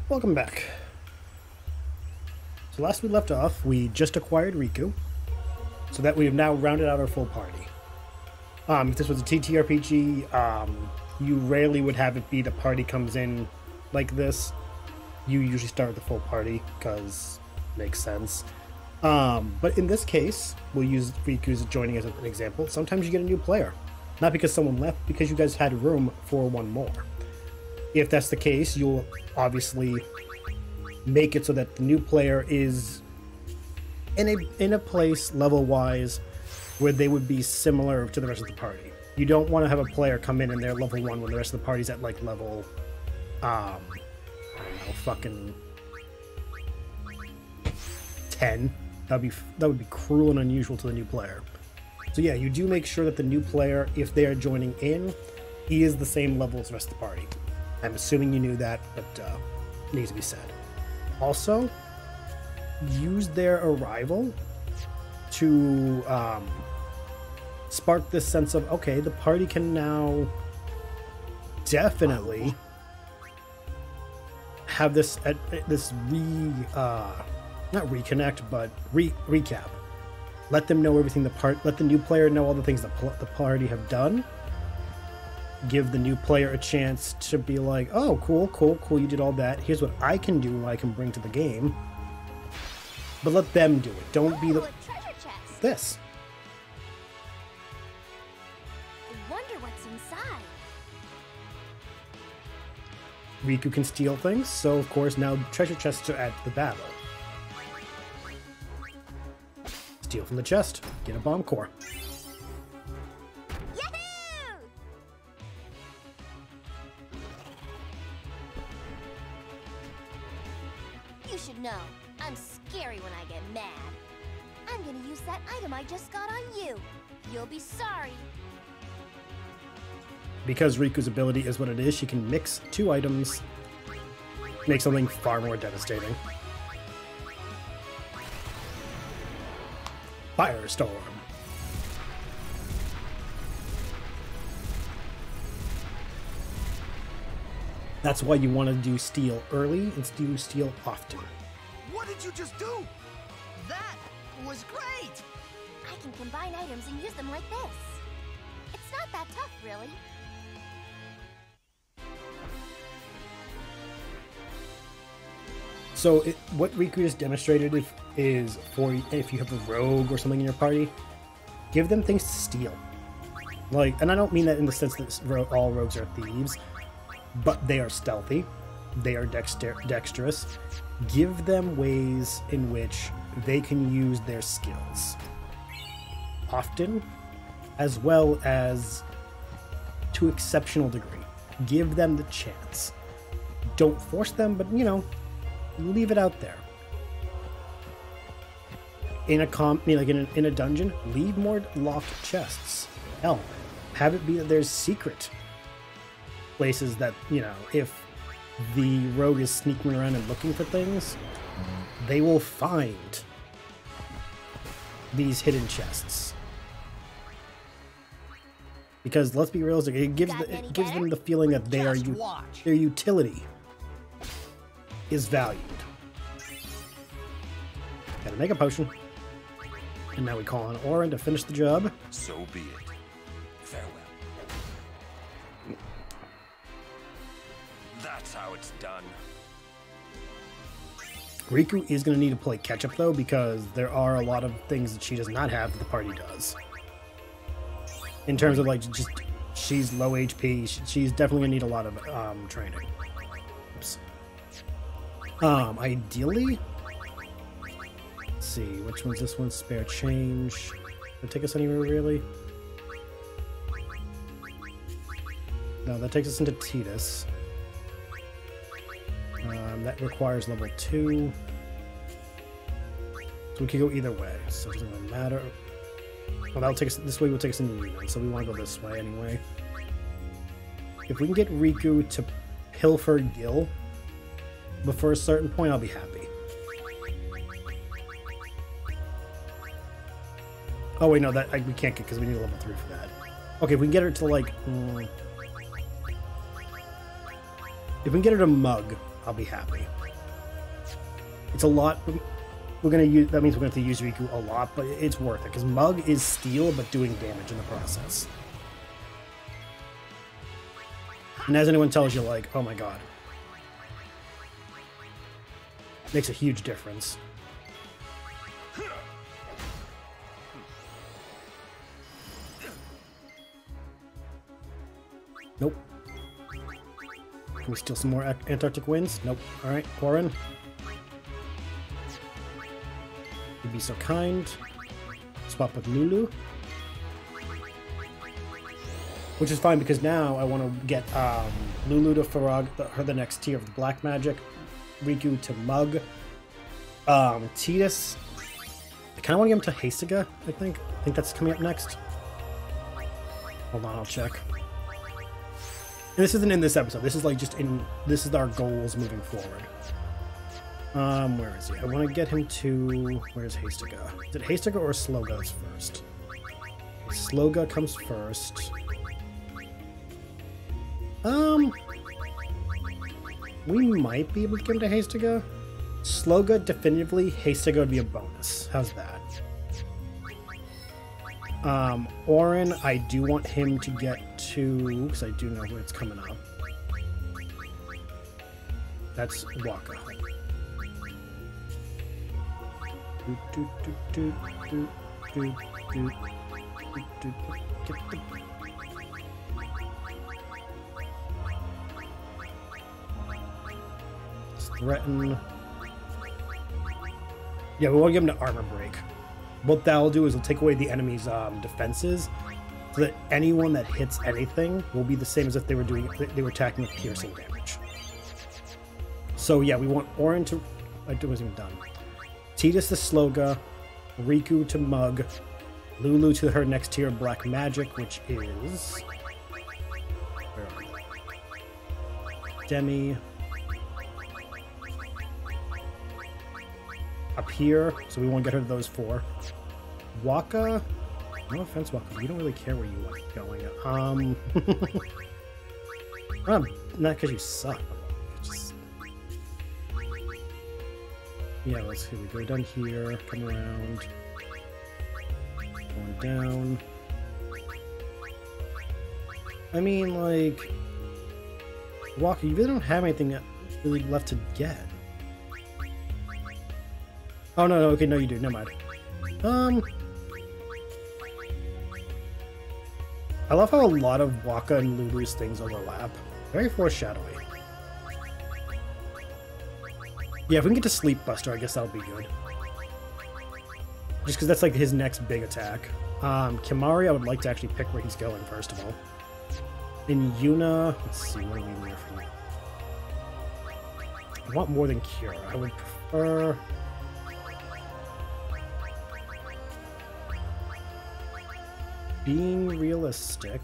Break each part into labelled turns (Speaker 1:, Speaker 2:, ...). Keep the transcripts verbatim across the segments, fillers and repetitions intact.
Speaker 1: Welcome back. So last we left off, we just acquired Riku, so that we have now rounded out our full party. Um, if this was a T T R P G, um, you rarely would have it be the party comes in like this. You usually start with the full party, because it makes sense. Um, but in this case, we'll use Riku as joining as an example. Sometimes you get a new player. Not because someone left, because you guys had room for one more. If that's the case, you'll obviously make it so that the new player is in a in a place level-wise where they would be similar to the rest of the party. You don't want to have a player come in and they're level one when the rest of the party's at like level, um, I don't know, fucking ten. That'd be that would be cruel and unusual to the new player. So yeah, you do make sure that the new player, if they are joining in, he is the same level as the rest of the party. I'm assuming you knew that, but uh, it needs to be said. Also, use their arrival to um, spark this sense of, okay, the party can now definitely have this uh, this re uh, not reconnect, but re recap. Let them know everything the part. Let the new player know all the things the the party have done. Give the new player a chance to be like, oh, cool, cool, cool, you did all that. Here's what I can do, what I can bring to the game. But let them do it. Don't be the... This.
Speaker 2: I wonder what's inside.
Speaker 1: Riku can steal things, so of course now treasure chests are at the battle. Steal from the chest. Get a bomb core.
Speaker 2: You should know, I'm scary when I get mad. I'm gonna use that item I just got on you. You'll be sorry.
Speaker 1: Because Riku's ability is what it is, she can mix two items, make something far more devastating. Firestorm. That's why you want to do steal early and do steal often.
Speaker 3: What did you just do? That was great!
Speaker 2: I can combine items and use them like this. It's not that tough, really.
Speaker 1: So it, what Riku just demonstrated if, is for if you have a rogue or something in your party, give them things to steal. Like, and I don't mean that in the sense that all rogues are thieves, but they are stealthy, they are dexter dexterous. Give them ways in which they can use their skills. Often, as well as to exceptional degree. Give them the chance. Don't force them, but you know, leave it out there. In a com, like in a, in a dungeon, leave more locked chests. Hell, have it be that there's secret places that, you know, if the rogue is sneaking around and looking for things, they will find these hidden chests. Because let's be realistic, it gives the, it gives them the feeling that they are u their utility is valued. Gotta make a potion. And now we call on Auron to finish the job.
Speaker 3: So be it. Farewell. That's how it's done.
Speaker 1: Riku is going to need to play catch-up, though, because there are a lot of things that she does not have that the party does. In terms of, like, just, she's low H P, she's definitely going to need a lot of um, training. Oops. Um, ideally, let's see, which one's this one? Spare change. Does it take us anywhere, really? No, that takes us into Tidus. Um, that requires level two. So we could go either way, so it doesn't really matter. Well, that'll take us, this way will take us into Union, so we want to go this way anyway. If we can get Riku to pilfer Gil before a certain point, I'll be happy. Oh wait, no, that I, we can't get because we need a level three for that. Okay, if we can get her to like, mm, if we can get her to Mug, I'll be happy. It's a lot. We're gonna use. That means we're going to have to use Riku a lot, but it's worth it because Mug is steel, but doing damage in the process. And as anyone tells you, like, oh my god, makes a huge difference. Nope. Can we steal some more Antarctic winds? Nope. Alright, Orin. You'd be so kind. Swap with Lulu. Which is fine because now I want to get um, Lulu to Farag, the, her the next tier of the Black Magic. Riku to Mug. Um, Tidus. I kind of want to get him to Hastiga, I think. I think that's coming up next. Hold on, I'll check. And this isn't in this episode. This is like just in. This is our goals moving forward. Um, where is he? I want to get him to. Where's Hastiga? Is it Hastiga or Sloga's first? Sloga comes first. Um, we might be able to get him to Hastiga. Sloga definitively. Hastiga would be a bonus. How's that? Um, Orin, I do want him to get to, because I do know where it's coming up. That's Waka. Do, do, do, do, do, do, do, do, do. Get the... Let's threaten. Yeah, we want to give him to armor break. What that'll do is it'll take away the enemy's um, defenses, so that anyone that hits anything will be the same as if they were doing they were attacking with piercing damage. So yeah, we want Orin to. It wasn't even done. Tidus to Sloga, Riku to Mug, Lulu to her next tier of Black Magic, which is where are we? Demi. Up here, so we want to get her to those four. Waka, no offense, Waka, we don't really care where you are going. Um, um not because you suck. Just... Yeah, let's see. We go down here, come around, going down. I mean, like, Waka, you really don't have anything really left to get. Oh, no, no, okay, no, you do. Never mind. Um... I love how a lot of Waka and Lulu's things overlap. Very foreshadowing. Yeah, if we can get to Sleep Buster, I guess that'll be good. Just because that's like his next big attack. Um, Kimari, I would like to actually pick where he's going, first of all. In Yuna, let's see, what do we need from you? I want more than Cure. I would prefer... Being realistic,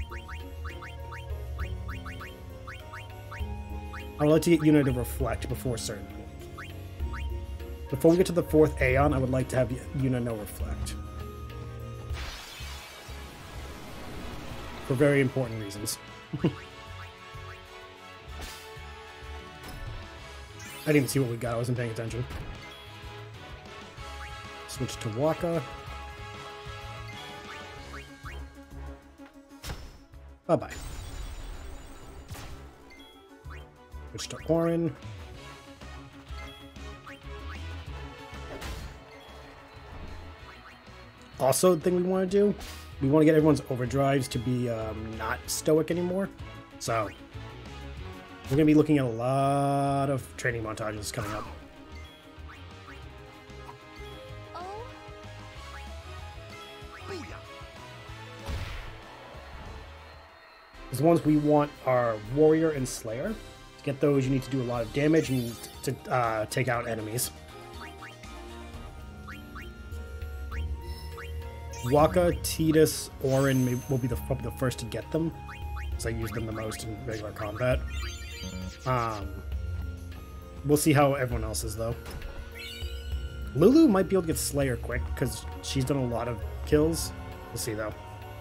Speaker 1: I would like to get Yuna to reflect before certain. Before we get to the fourth Aeon, I would like to have Yuna no reflect. For very important reasons. I didn't even see what we got, I wasn't paying attention. Switch to Waka. Bye-bye. Switch to Orin. Also, the thing we want to do, we want to get everyone's overdrives to be um, not stoic anymore. So, we're going to be looking at a lot of training montages coming up. The ones we want are Warrior and Slayer. To get those, you need to do a lot of damage and to uh, take out enemies. Waka, Tidus, Orin may, will be the, probably the first to get them, because I use them the most in regular combat. Um, we'll see how everyone else is, though. Lulu might be able to get Slayer quick, because she's done a lot of kills. We'll see, though.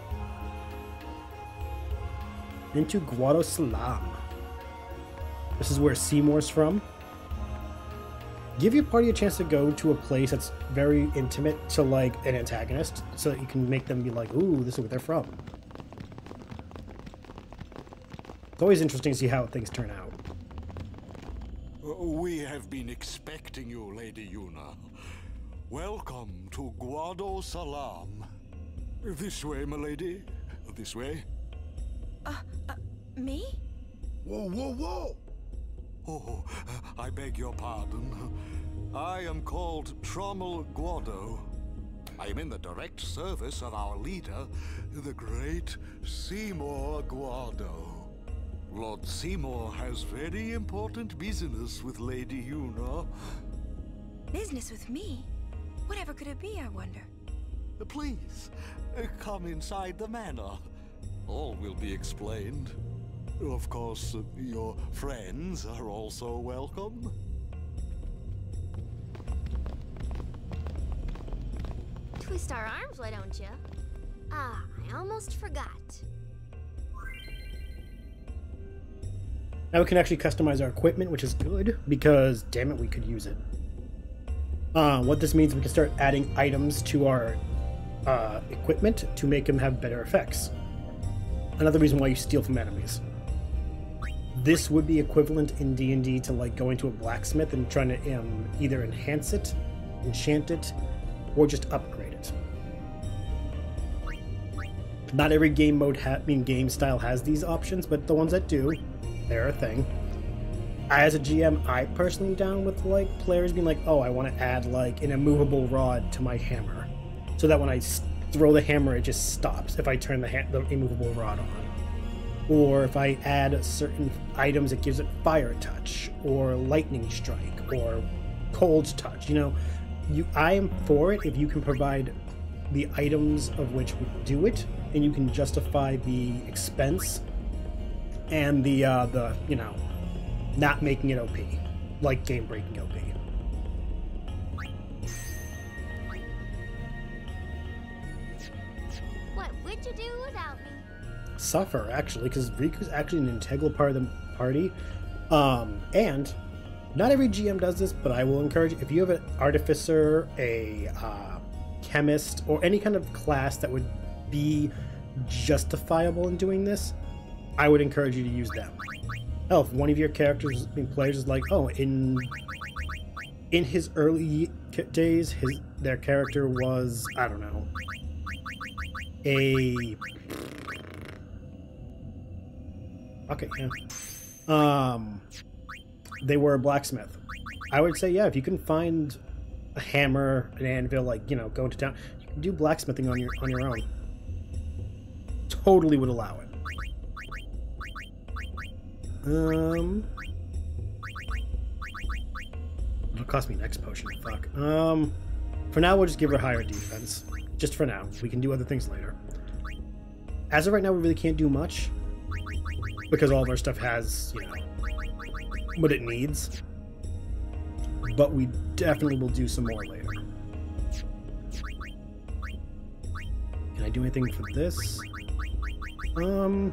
Speaker 1: Into Guado Salam. This is where Seymour's from. give your party a chance to go to a place that's very intimate to like an antagonist, so that you can make them be like, ooh, this is where they're from. It's always interesting to see how things turn out.
Speaker 4: We have been expecting you, Lady Yuna. Welcome to Guado Salam. This way, my lady. This way.
Speaker 5: Uh, uh, me?
Speaker 3: Whoa, whoa, whoa!
Speaker 4: Oh, I beg your pardon. I am called Trommel Guado. I am in the direct service of our leader, the great Seymour Guado. Lord Seymour has very important business with Lady Yuna.
Speaker 5: Business with me? Whatever could it be, I wonder?
Speaker 4: Please, come inside the manor. All will be explained. Of course, your friends are also welcome.
Speaker 2: Twist our arms, why don't you? Ah, I almost forgot.
Speaker 1: Now we can actually customize our equipment, which is good, because, damn it, we could use it. Uh, what this means, we can start adding items to our uh, equipment to make them have better effects. Another reason why you steal from enemies. This would be equivalent in D and D to like going to a blacksmith and trying to um, either enhance it, enchant it, or just upgrade it. Not every game mode, ha I mean game style has these options, but the ones that do, they're a thing. As a G M, I personally am down with like players being like, oh, I want to add like an immovable rod to my hammer, so that when I throw the hammer, it just stops if I turn the, ha the immovable rod on. Or if I add certain items, it gives it fire touch, or lightning strike, or cold touch. You know, you I am for it if you can provide the items of which would do it, and you can justify the expense and the uh, the you know, not making it O P, like game breaking O P.
Speaker 2: What would you do without me?
Speaker 1: Suffer, actually, because Riku's actually an integral part of the party. Um, and not every G M does this, but I will encourage, if you have an artificer, a uh, chemist, or any kind of class that would be justifiable in doing this, I would encourage you to use them. Hell, if one of your characters, I mean, players is like, oh, in in his early days, his their character was, I don't know, a okay, yeah. Um, they were a blacksmith. I would say, yeah, if you can find a hammer, an anvil, like, you know, go into town, you can do blacksmithing on your on your own. Totally would allow it. Um, it'll cost me an X potion. Fuck. Um, for now, we'll just give her higher defense. Just for now. We can do other things later. As of right now, we really can't do much, because all of our stuff has, you know, what it needs. But we definitely will do some more later. Can I do anything for this? Um,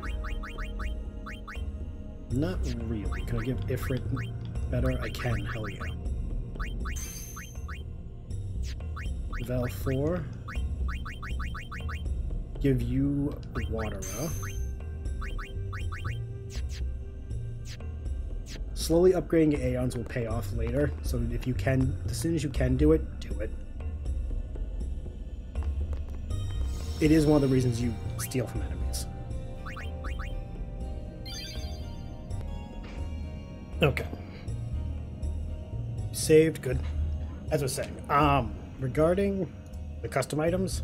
Speaker 1: not really. Can I give Ifrit better? I can, hell yeah. Val four. Give you Watera. Slowly upgrading Aeons will pay off later, so if you can, as soon as you can do it, do it. It is one of the reasons you steal from enemies. Okay. Saved, good. As I was saying, um, regarding the custom items,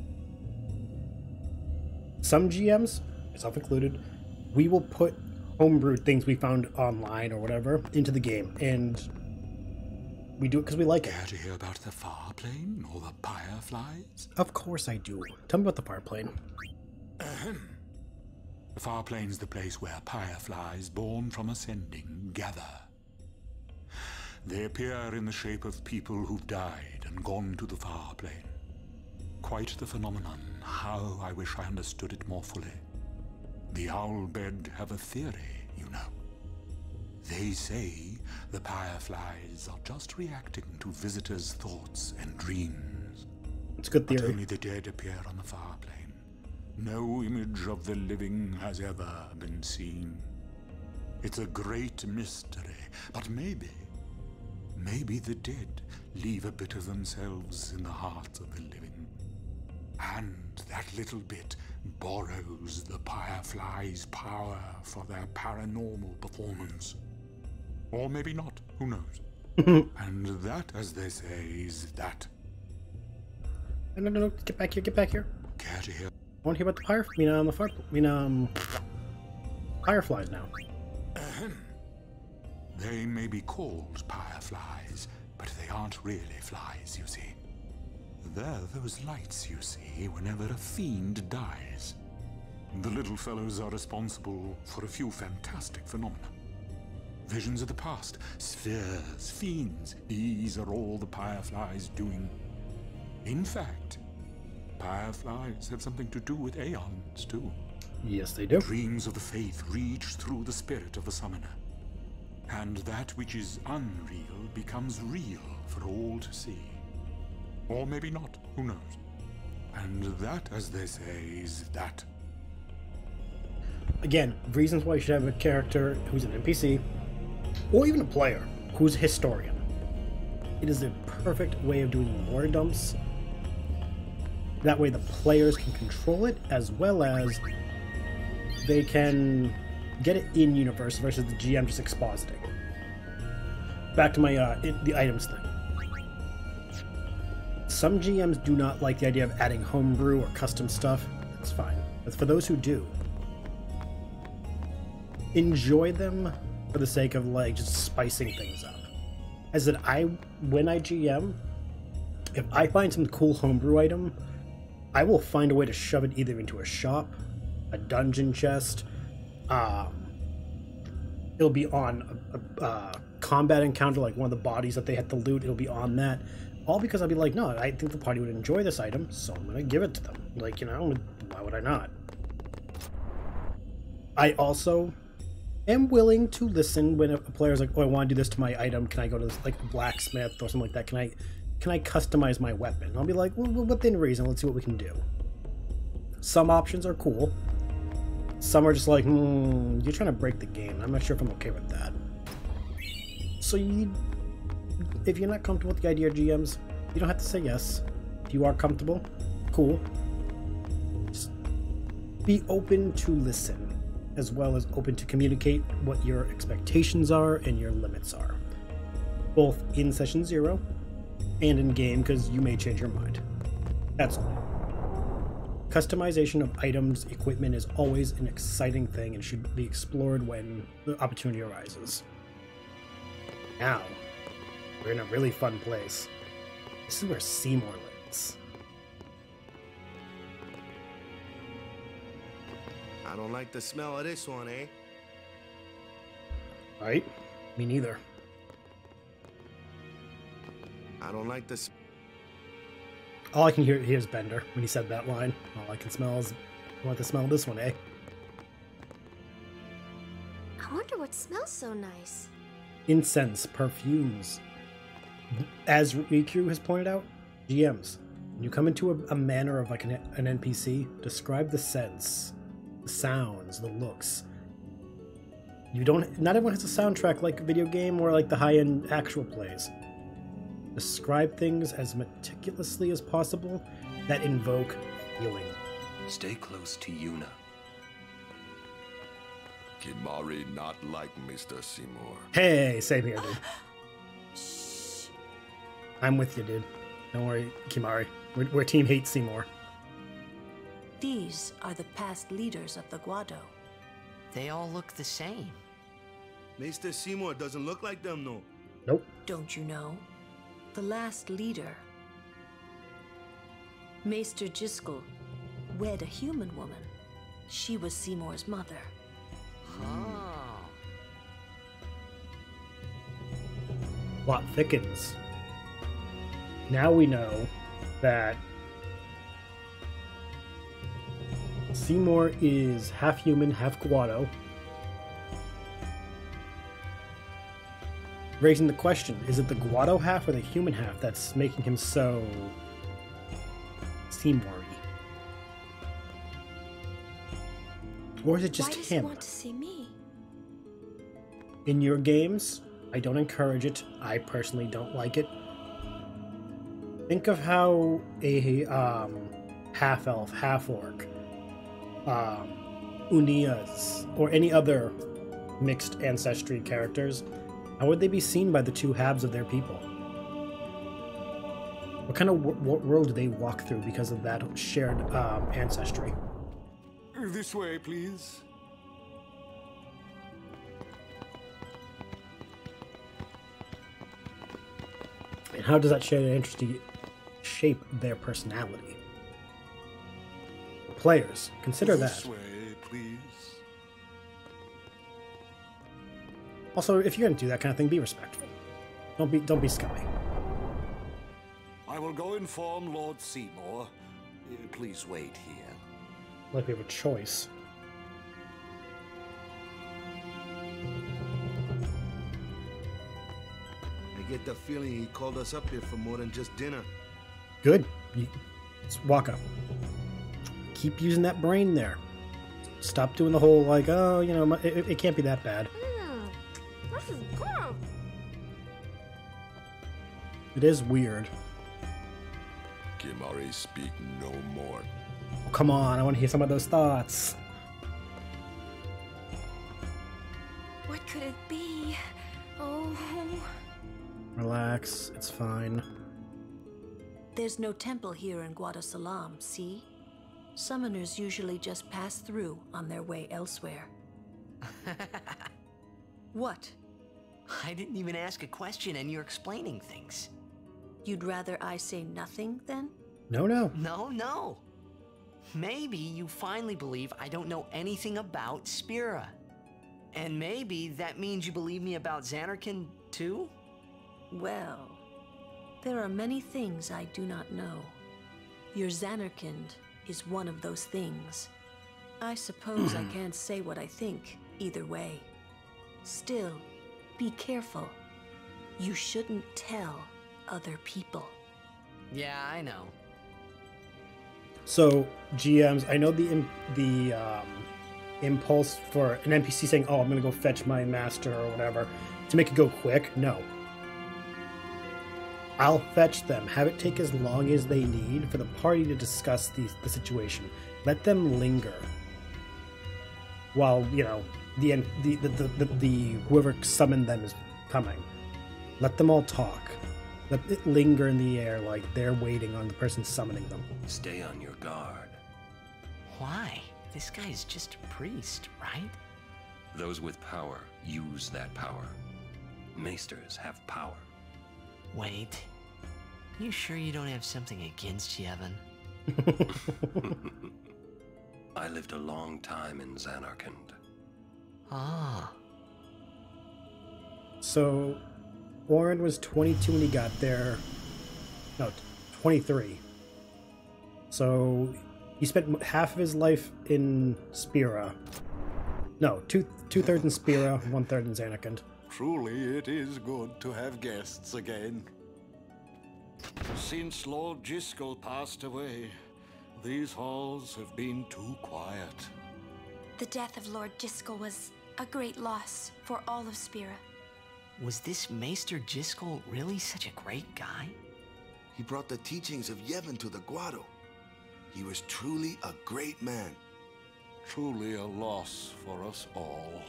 Speaker 1: some G Ms, myself included, we will put homebrewed things we found online or whatever into the game, and we do it because we like it.
Speaker 4: Care to hear about the far plane or the fireflies?
Speaker 1: Of course I do. Tell me about the far plane.
Speaker 4: Ahem. The far plane's the place where fireflies born from ascending gather. They appear in the shape of people who've died and gone to the far plane. Quite the phenomenon. How I wish I understood it more fully. The Owlbed have a theory, you know.
Speaker 6: They say the fireflies are just reacting to visitors' thoughts and dreams.
Speaker 1: It's a good
Speaker 6: But
Speaker 1: theory.
Speaker 6: only the dead appear on the far plane. No image of the living has ever been seen. It's a great mystery, but maybe, maybe the dead leave a bit of themselves in the heart of the living. And that little bit borrows the fireflies' power for their paranormal performance. Or maybe not, who knows? And that, as they say, is that.
Speaker 1: No, no, no, no, get back here, get back here.
Speaker 6: Care to hear?
Speaker 1: I want to hear about the fire. I mean, um, the fire. I mean, um, fireflies now.
Speaker 6: They may be called fireflies, but they aren't really flies, you see. They're those lights you see whenever a fiend dies. The little fellows are responsible for a few fantastic phenomena. Visions of the past, spheres, fiends, these are all the fireflies doing. In fact, fireflies have something to do with aeons, too.
Speaker 1: Yes, they do.
Speaker 6: Dreams of the faith reach through the spirit of the summoner. And that which is unreal becomes real for all to see. Or maybe not, who knows? And that, as they say, is that.
Speaker 1: Again, reasons why you should have a character who's an N P C, or even a player who's a historian. It is a perfect way of doing lore dumps. That way the players can control it, as well as they can get it in universe versus the G M just expositing. Back to my uh, it, the items thing. Some G Ms do not like the idea of adding homebrew or custom stuff. That's fine. But for those who do, enjoy them for the sake of like just spicing things up. As in, I when I G M, if I find some cool homebrew item, I will find a way to shove it either into a shop, a dungeon chest. Um, it'll be on a, a, a combat encounter, like one of the bodies that they had to loot. It'll be on that, all because I'll be like, no, I think the party would enjoy this item, so I'm gonna give it to them. Like, you know, why would I not? I also am willing to listen when a player's like, oh, I want to do this to my item. Can I go to this, like, blacksmith or something like that? Can I, can I customize my weapon? And I'll be like, well, within reason, let's see what we can do. Some options are cool. Some are just like, hmm, you're trying to break the game. I'm not sure if I'm okay with that. So you, if you're not comfortable with the idea of G Ms, you don't have to say yes. If you are comfortable, cool. Just be open to listen, as well as open to communicate what your expectations are and your limits are. Both in session zero and in game, because you may change your mind. That's all. Customization of items, equipment is always an exciting thing and should be explored when the opportunity arises. Now, we're in a really fun place. This is where Seymour lives.
Speaker 3: I don't like the smell of this one, eh?
Speaker 1: Right? Me neither.
Speaker 3: I don't like the.
Speaker 1: All I can hear hear is Bender when he said that line. All I can smell is, I want to smell this one, eh?
Speaker 2: I wonder what smells so nice.
Speaker 1: Incense, perfumes. As Riku has pointed out, G Ms, when you come into a, a manner of like an, an N P C, describe the scents, the sounds, the looks. You don't. Not everyone has a soundtrack like a video game or like the high-end actual plays. Describe things as meticulously as possible that invoke feeling.
Speaker 7: Stay close to Yuna.
Speaker 8: Kimari not like Mister Seymour.
Speaker 1: Hey, same here, dude. I'm with you, dude. Don't worry, Kimari. We're, we're Team Hate Seymour.
Speaker 9: These are the past leaders of the Guado.
Speaker 10: They all look the same.
Speaker 3: Mister Seymour doesn't look like them, no.
Speaker 1: Nope.
Speaker 9: Don't you know? The last leader, Maester Jyscal, wed a human woman. She was Seymour's mother.
Speaker 10: Oh.
Speaker 1: Plot thickens. Now we know that Seymour is half human, half Guado. raising the question, is it the Guado half or the human half that's making him so Seymour-y? Or is it just
Speaker 5: Why does
Speaker 1: him?
Speaker 5: he want to see me?
Speaker 1: In your games, I don't encourage it. I personally don't like it. Think of how a um, half-elf, half-orc, um, Unias, or any other mixed ancestry characters, how would they be seen by the two halves of their people? What kind of w- world do they walk through because of that shared um, ancestry?
Speaker 4: This way, please.
Speaker 1: And how does that shared ancestry shape their personality? Players, consider
Speaker 4: This
Speaker 1: that.
Speaker 4: way, please.
Speaker 1: Also, if you're gonna do that kind of thing, be respectful. Don't be don't be scummy.
Speaker 4: I will go inform Lord Seymour. Uh, Please wait here.
Speaker 1: Like we have a choice.
Speaker 11: I get the feeling he called us up here for more than just dinner.
Speaker 1: Good. You, just walk up. Keep using that brain there. Stop doing the whole like, oh, you know, my- it, it can't be that bad.
Speaker 2: Mmm, this is good.
Speaker 1: It is weird.
Speaker 8: Kimahri, speak no more.
Speaker 1: Oh, come on, I want to hear some of those thoughts.
Speaker 5: What could it be? Oh.
Speaker 1: Relax, it's fine.
Speaker 9: There's no temple here in Guadasalam, see? Summoners usually just pass through on their way elsewhere. What?
Speaker 10: I didn't even ask a question and you're explaining things.
Speaker 9: You'd rather I say nothing, then?
Speaker 1: No, no.
Speaker 10: No, no. Maybe you finally believe I don't know anything about Spira. And maybe that means you believe me about Zanarkand, too?
Speaker 9: Well, there are many things I do not know. Your Zanarkand is one of those things. I suppose I can't say what I think either way. Still, be careful. You shouldn't tell other people.
Speaker 10: Yeah, I know.
Speaker 1: So, G Ms, I know the im- the um, impulse for an N P C saying, oh, I'm going to go fetch my master or whatever, to make it go quick. No. I'll fetch them. Have it take as long as they need for the party to discuss the, the situation. Let them linger. While, you know, the, the, the, the, the, the whoever summoned them is coming. Let them all talk. Let it linger in the air like they're waiting on the person summoning them.
Speaker 7: Stay on your guard.
Speaker 10: Why? This guy is just a priest, right?
Speaker 7: Those with power use that power. Maesters have power.
Speaker 10: Wait. You sure you don't have something against Yevon?
Speaker 7: I lived a long time in Zanarkand.
Speaker 10: Ah.
Speaker 1: So, Warren was twenty-two when he got there. No, twenty-three. So, he spent half of his life in Spira. No, two two thirds in Spira, one third in Zanarkand.
Speaker 4: Truly, it is good to have guests again. Since Lord Jyscal passed away, these halls have been too quiet.
Speaker 5: The death of Lord Jyscal was a great loss for all of Spira.
Speaker 10: Was this Maester Jyscal really such a great guy?
Speaker 11: He brought the teachings of Yevon to the Guado. He was truly a great man.
Speaker 4: Truly a loss for us all.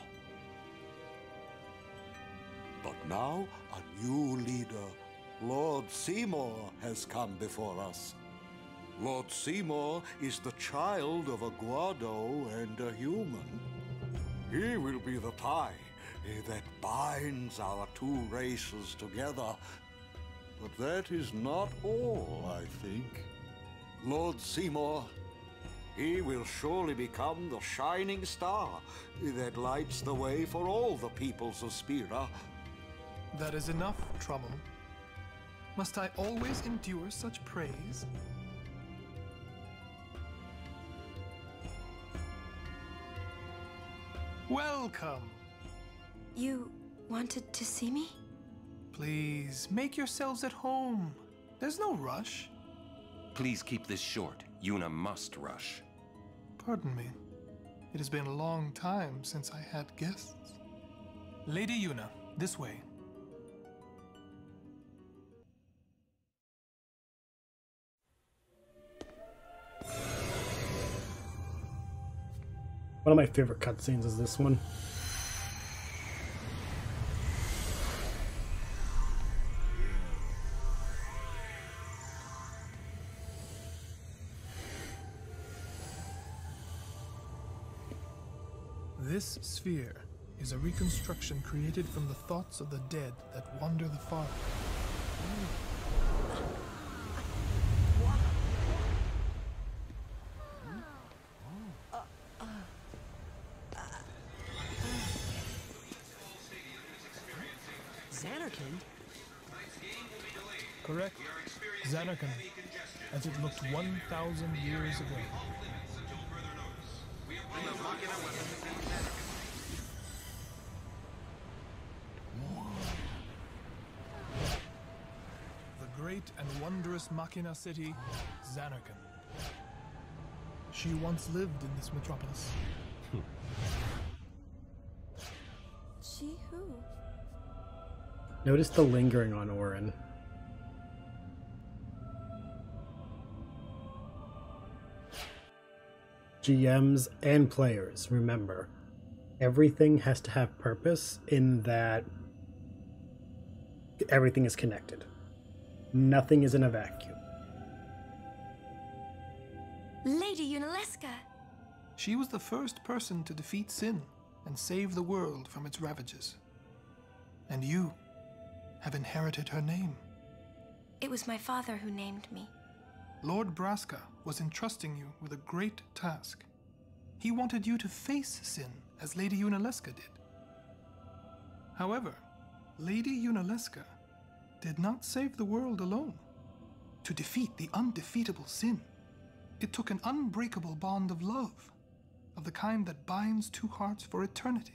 Speaker 4: But now, a new leader, Lord Seymour, has come before us. Lord Seymour is the child of a Guado and a human. He will be the tie that binds our two races together. But that is not all, I think. Lord Seymour, he will surely become the shining star that lights the way for all the peoples of Spira.
Speaker 12: That is enough, Trommel. Must I always endure such praise? Welcome!
Speaker 5: You wanted to see me?
Speaker 12: Please, make yourselves at home. There's no rush.
Speaker 7: Please keep this short. Yuna must rush.
Speaker 12: Pardon me. It has been a long time since I had guests. Lady Yuna, this way.
Speaker 1: One of my favorite cutscenes is this one.
Speaker 12: This sphere is a reconstruction created from the thoughts of the dead that wander the far.
Speaker 10: Zanarkand?
Speaker 12: Correct. Zanarkand, as it looked one thousand years ago. The great and wondrous Machina city, Zanarkand. She once lived in this metropolis.
Speaker 5: She who?
Speaker 1: Notice the lingering on Auron. G Ms and players, remember, everything has to have purpose in that everything is connected. Nothing is in a vacuum.
Speaker 5: Lady Yunalesca!
Speaker 12: She was the first person to defeat sin and save the world from its ravages. And you have inherited her name.
Speaker 5: It was my father who named me.
Speaker 12: Lord Braska was entrusting you with a great task. He wanted you to face sin as Lady Yunalesca did. However, Lady Yunalesca did not save the world alone. To defeat the undefeatable sin, it took an unbreakable bond of love, of the kind that binds two hearts for eternity.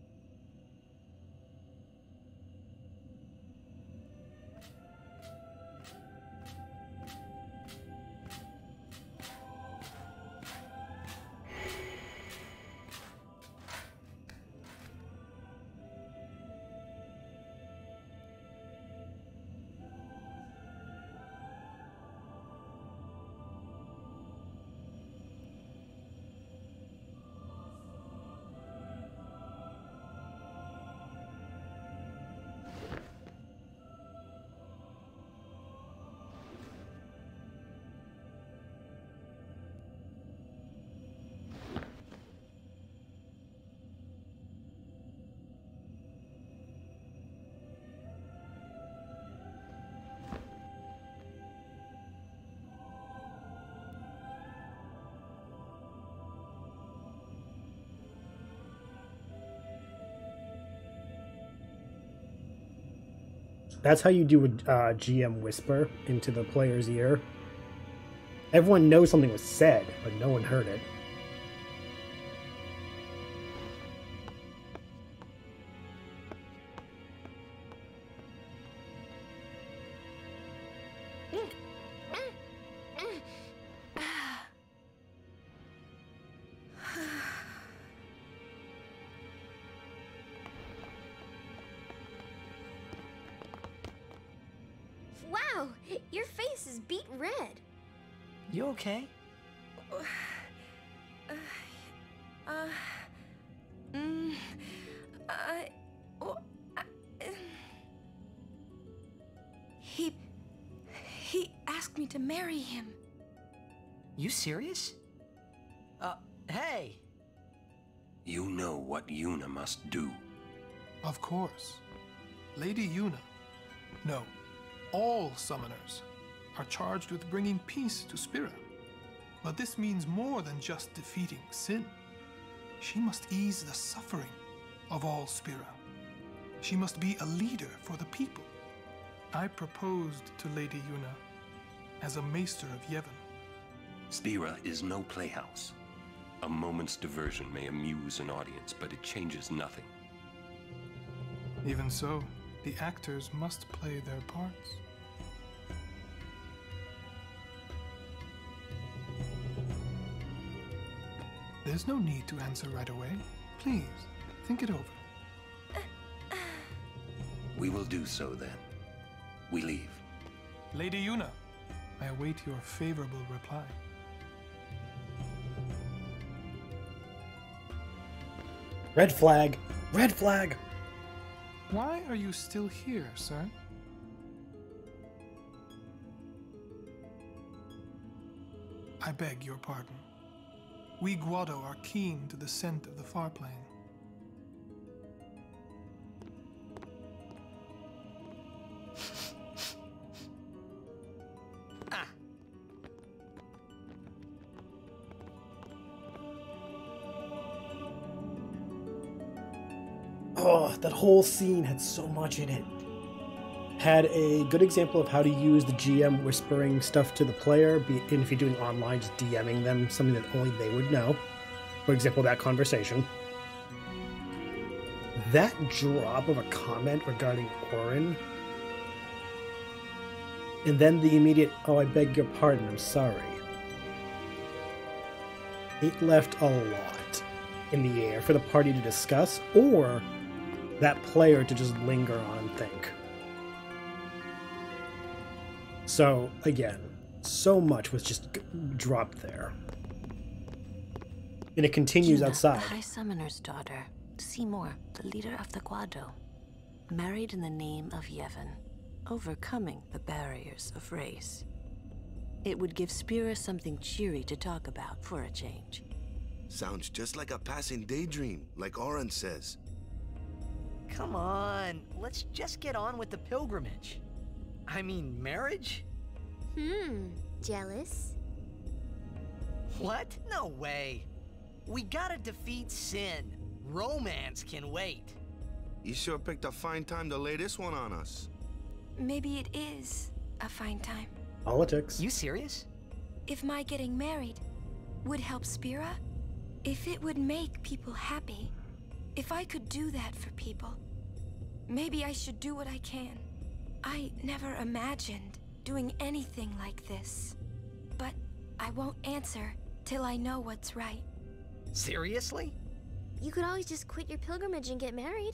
Speaker 1: That's how you do a uh, G M whisper into the player's ear. Everyone knows something was said, but no one heard it.
Speaker 2: Wow, your face is beet red.
Speaker 10: You okay?
Speaker 5: Uh, uh, mm, I, oh, I, he, he asked me to marry him.
Speaker 10: You serious? Uh, hey!
Speaker 7: You know what Yuna must do.
Speaker 12: Of course. Lady Yuna. No. All summoners are charged with bringing peace to Spira. But this means more than just defeating sin. She must ease the suffering of all Spira. She must be a leader for the people. I proposed to Lady Yuna as a maester of Yevon.
Speaker 7: Spira is no playhouse. A moment's diversion may amuse an audience, but it changes nothing.
Speaker 12: Even so, The actors must play their parts. There's no need to answer right away. Please, think it over.
Speaker 7: We will do so then. We leave.
Speaker 12: Lady Yuna, I await your favorable reply.
Speaker 1: Red flag! Red flag!
Speaker 12: Why are you still here, sir? I beg your pardon. We Guado are keen to the scent of the far plane.
Speaker 10: Ah.
Speaker 1: Oh, that whole scene had so much in it. Had a good example of how to use the G M whispering stuff to the player, be, and if you're doing online, just DMing them something that only they would know. For example, that conversation. That drop of a comment regarding Orin, and then the immediate, oh, I beg your pardon, I'm sorry. It left a lot in the air for the party to discuss, or that player to just linger on and think. So, again, so much was just dropped there. And it continues
Speaker 9: Yuna,
Speaker 1: outside.
Speaker 9: The High Summoner's daughter, Seymour, the leader of the Guado, married in the name of Yevon, overcoming the barriers of race. It would give Spira something cheery to talk about for a change.
Speaker 11: Sounds just like a passing daydream, like Orin says.
Speaker 10: Come on, let's just get on with the pilgrimage. I mean, marriage?
Speaker 2: Hmm, jealous?
Speaker 10: What? No way. We gotta defeat sin. Romance can wait.
Speaker 11: You sure picked a fine time to lay this one on us.
Speaker 5: Maybe it is a fine time.
Speaker 1: Politics.
Speaker 10: You serious?
Speaker 5: If my getting married would help Spira, if it would make people happy, if I could do that for people, maybe I should do what I can. I never imagined doing anything like this, but I won't answer till I know what's right.
Speaker 10: Seriously?
Speaker 2: You could always just quit your pilgrimage and get married.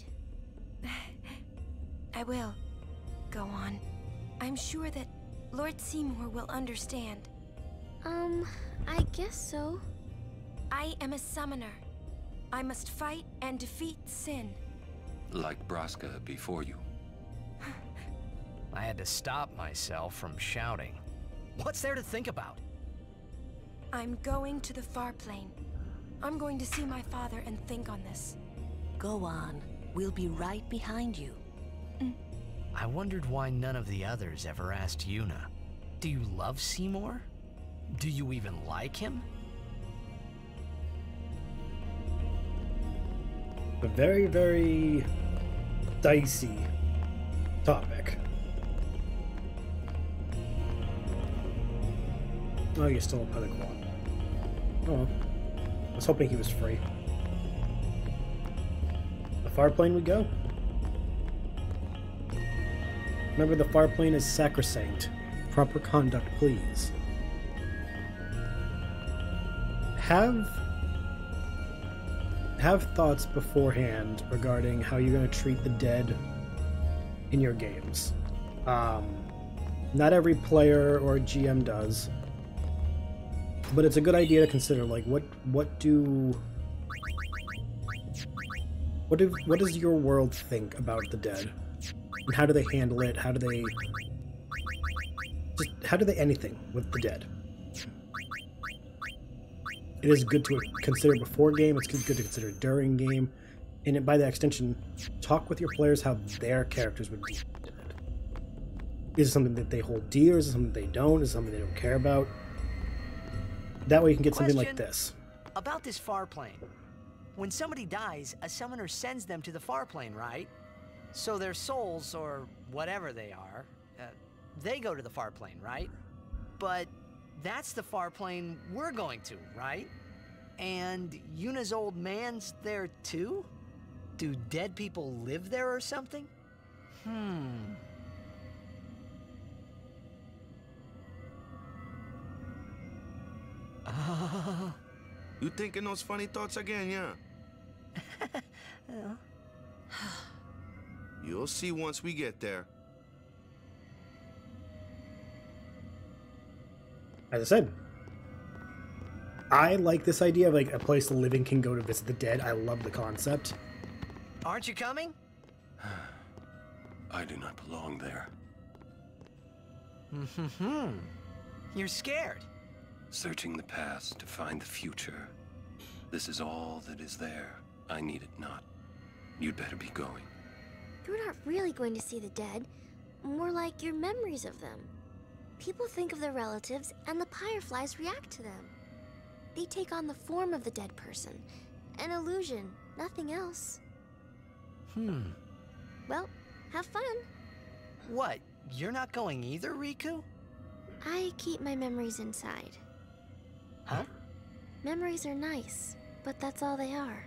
Speaker 5: I will. Go on. I'm sure that Lord Seymour will understand.
Speaker 2: Um, I guess so.
Speaker 5: I am a summoner. I must fight and defeat sin.
Speaker 7: Like Braska before you.
Speaker 10: I had to stop myself from shouting. What's there to think about?
Speaker 5: I'm going to the far plane. I'm going to see my father and think on this.
Speaker 9: Go on. We'll be right behind you.
Speaker 5: Mm.
Speaker 10: I wondered why none of the others ever asked Yuna. Do you love Seymour? Do you even like him?
Speaker 1: A very, very dicey topic. Oh, you're still in Pentagon. Oh, I was hoping he was free. The far plane we go. Remember, the far plane is sacrosanct. Proper conduct, please. Have have thoughts beforehand regarding how you're going to treat the dead in your games. Um, not every player or G M does, but it's a good idea to consider. Like, what what do what do what does your world think about the dead, and how do they handle it? How do they just how do they anything with the dead? It is good to consider before game, it's good to consider during game, and by that extension, talk with your players how their characters would be dead. Is it something that they hold dear? Is it something they don't? Is it something they don't care about? That way you can get
Speaker 10: Question
Speaker 1: something like this.
Speaker 10: About this far plane. When somebody dies, a summoner sends them to the far plane, right? So their souls, or whatever they are, uh, they go to the far plane, right? But that's the far plane we're going to, right? And Yuna's old man's there too? Do dead people live there or something? Hmm.
Speaker 11: Uh... You thinking those funny thoughts again, yeah? You'll see once we get there.
Speaker 1: As I said, I like this idea of like a place the living can go to visit the dead. I love the concept.
Speaker 10: Aren't you coming?
Speaker 7: I do not belong there.
Speaker 10: Hmm. You're scared.
Speaker 7: Searching the past to find the future. This is all that is there. I need it not. You'd better be going.
Speaker 2: You're not really going to see the dead. More like your memories of them. People think of their relatives, and the Pyreflies react to them. They take on the form of the dead person. An illusion, nothing else.
Speaker 10: Hmm.
Speaker 2: Well, have fun.
Speaker 10: What? You're not going either, Riku?
Speaker 2: I keep my memories inside.
Speaker 10: Huh?
Speaker 2: Memories are nice, but that's all they are.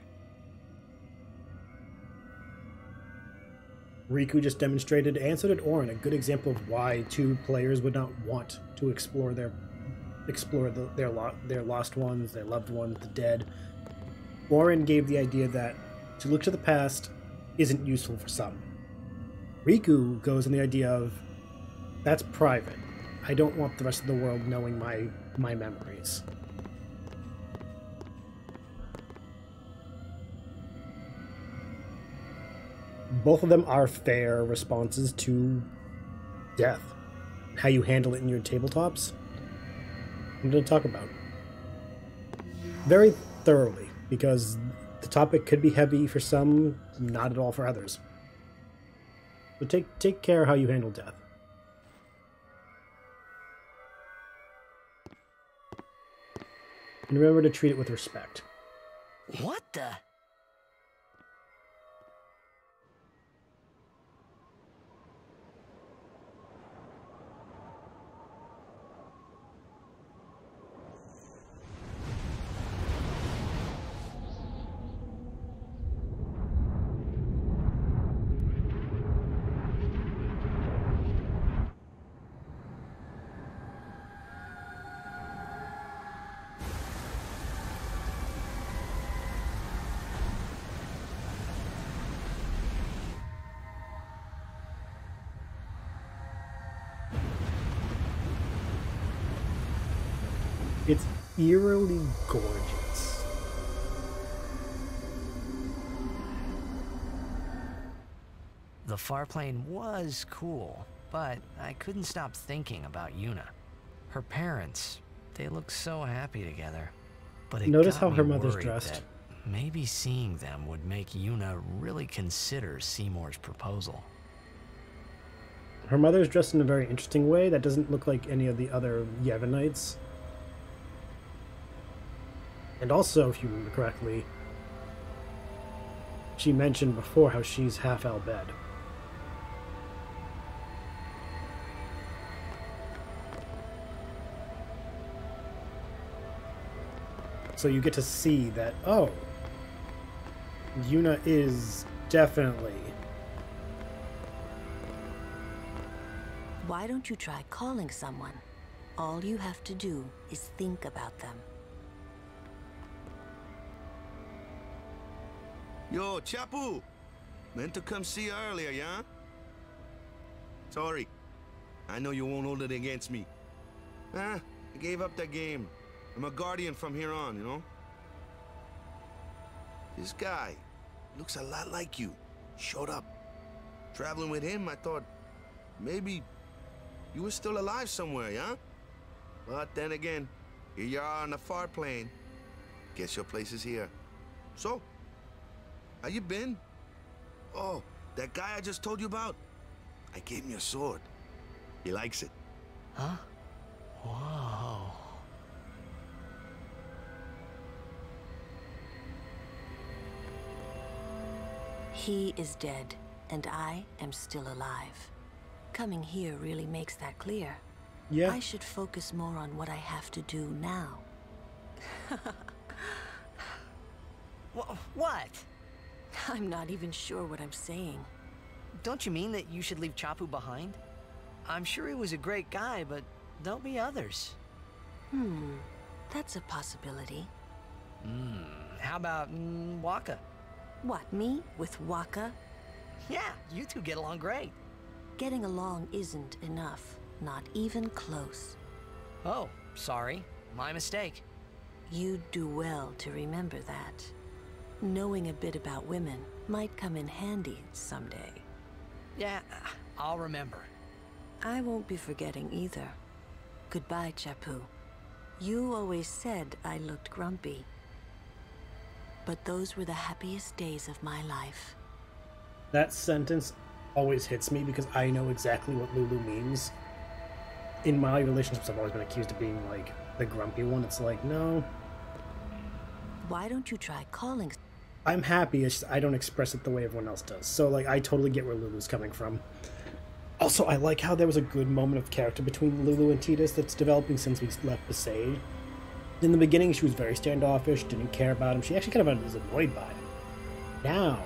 Speaker 1: Riku just demonstrated, and so did Auron, a good example of why two players would not want to explore their explore the, their lo their lost ones, their loved ones, the dead. Auron gave the idea that to look to the past isn't useful for some. Riku goes on the idea of that's private. I don't want the rest of the world knowing my my memories. Both of them are fair responses to death. How you handle it in your tabletops, I'm going to talk about very thoroughly, because the topic could be heavy for some, not at all for others. But take take care how you handle death. And remember to treat it with respect.
Speaker 10: What the?
Speaker 1: It's eerily gorgeous.
Speaker 10: The far plane was cool, but I couldn't stop thinking about Yuna. Her parents, they look so happy together. But it
Speaker 1: Notice
Speaker 10: got
Speaker 1: how
Speaker 10: me
Speaker 1: her mother's
Speaker 10: worried
Speaker 1: dressed.
Speaker 10: that maybe seeing them would make Yuna really consider Seymour's proposal.
Speaker 1: Her mother's dressed in a very interesting way that doesn't look like any of the other Yevonites. And also, if you remember correctly, she mentioned before how she's half Al Bhed. So you get to see that, oh, Yuna is definitely...
Speaker 9: Why don't you try calling someone? All you have to do is think about them.
Speaker 11: Yo, Chapu! Meant to come see you earlier, yeah? Sorry. I know you won't hold it against me. Ah, I gave up that game. I'm a guardian from here on, you know? This guy looks a lot like you. Showed up. Traveling with him, I thought maybe you were still alive somewhere, yeah? But then again, here you are on the far plane. Guess your place is here. So, how you been? Oh, that guy I just told you about? I gave him your sword. He likes it.
Speaker 10: Huh? Whoa.
Speaker 9: He is dead, and I am still alive. Coming here really makes that clear.
Speaker 1: Yeah.
Speaker 9: I should focus more on what I have to do now.
Speaker 10: Wh- what?
Speaker 9: I'm not even sure what I'm saying.
Speaker 10: don't you mean that you should leave Chapu behind? I'm sure he was a great guy, but there'll be others.
Speaker 9: Hmm, that's a possibility.
Speaker 10: Hmm, how about mm, Waka?
Speaker 9: What, me? With Waka?
Speaker 10: Yeah, you two get along great.
Speaker 9: Getting along isn't enough. Not even close.
Speaker 10: Oh, sorry. My mistake.
Speaker 9: You'd do well to remember that. Knowing a bit about women might come in handy someday.
Speaker 10: Yeah, I'll remember.
Speaker 9: I won't be forgetting either. Goodbye, Chapu. You always said I looked grumpy. But those were the happiest days of my life.
Speaker 1: That sentence always hits me because I know exactly what Lulu means. In my relationships, I've always been accused of being like the grumpy one. It's like, no.
Speaker 9: Why don't you try calling?
Speaker 1: I'm happy, it's just I don't express it the way everyone else does. So, like, I totally get where Lulu's coming from. Also, I like how there was a good moment of character between Lulu and Tidus that's developing since we left Besaid. In the beginning, she was very standoffish, didn't care about him. She actually kind of was annoyed by him. Now,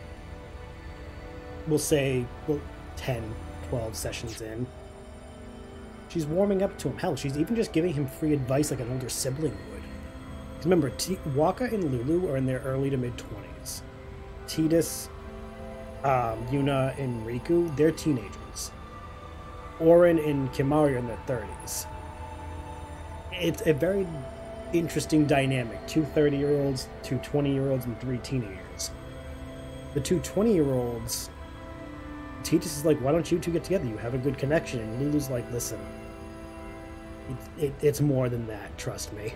Speaker 1: we'll say, well, ten, twelve sessions in, she's warming up to him. Hell, she's even just giving him free advice like an older sibling would. Because remember, T Waka and Lulu are in their early to mid-twenties. Tidus, um, Yuna, and Riku, they're teenagers. Orin and Kimari are in their thirties. It's a very interesting dynamic. Two thirty-year-olds, two twenty-year-olds, and three teenagers. The two twenty-year-olds, Tidus is like, why don't you two get together? You have a good connection. And Lulu's like, listen, it, it, it's more than that, trust me.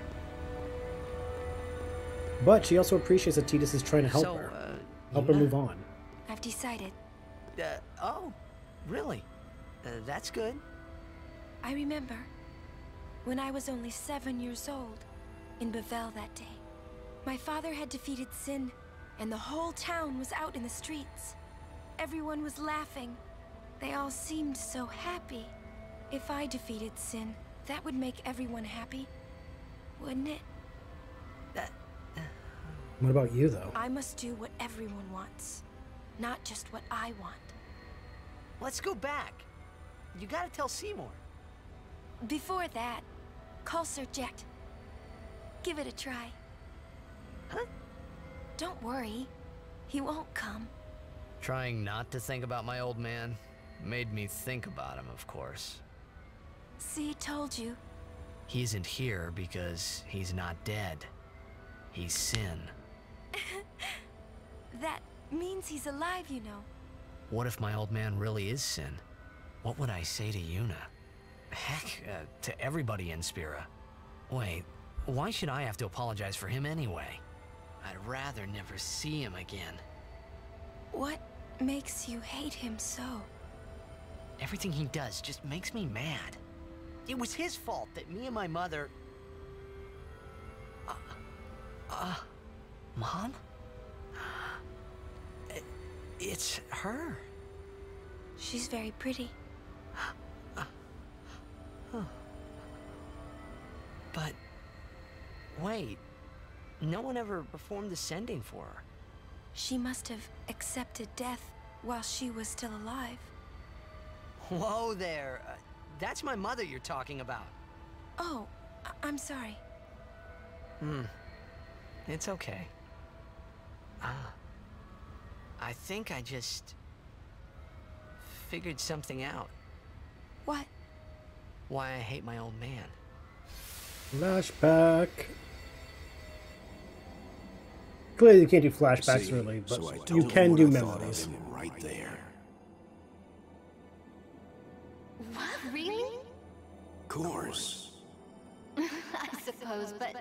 Speaker 1: But she also appreciates that Tidus is trying to help
Speaker 10: so,
Speaker 1: her.
Speaker 10: Uh,
Speaker 1: help
Speaker 10: Yuna?
Speaker 1: her move on.
Speaker 5: I've decided.
Speaker 10: Uh, oh, really? Uh, that's good.
Speaker 5: I remember when I was only seven years old in Bavel that day. My father had defeated Sin, and the whole town was out in the streets. Everyone was laughing. They all seemed so happy. If I defeated Sin, that would make everyone happy, wouldn't it?
Speaker 10: That.
Speaker 1: What about you, though?
Speaker 5: I must do what everyone wants, not just what I want.
Speaker 10: Let's go back. You gotta tell Seymour.
Speaker 5: Before that, call Sir Jet. Give it a try.
Speaker 10: Huh?
Speaker 5: Don't worry. He won't come.
Speaker 10: Trying not to think about my old man made me think about him, of course.
Speaker 5: See, told you.
Speaker 10: He isn't here because he's not dead. He's Sin.
Speaker 5: That means he's alive, you know.
Speaker 10: What if my old man really is Sin? What would I say to Yuna? Heck, uh, to everybody in Spira. Wait, why should I have to apologize for him anyway? I'd rather never see him again.
Speaker 5: What makes you hate him so?
Speaker 10: Everything he does just makes me mad. It was his fault that me and my mother... Uh, uh Mom? It, it's her.
Speaker 5: She's very pretty.
Speaker 10: uh, huh. But... wait, no one ever performed the sending for her.
Speaker 5: She must have accepted death while she was still alive.
Speaker 10: Whoa there. Uh, that's my mother you're talking about.
Speaker 5: Oh, I I'm sorry.
Speaker 10: Hmm. It's okay. Ah. Uh, I think I just... figured something out.
Speaker 5: What?
Speaker 10: Why I hate my old man.
Speaker 1: Flashback. Clearly you can't do flashbacks,
Speaker 8: See,
Speaker 1: really, but
Speaker 8: so
Speaker 1: you can
Speaker 8: what
Speaker 1: do
Speaker 8: I thought of
Speaker 1: memories.
Speaker 8: him right there.
Speaker 2: What? Really?
Speaker 8: Of course.
Speaker 2: I suppose, but...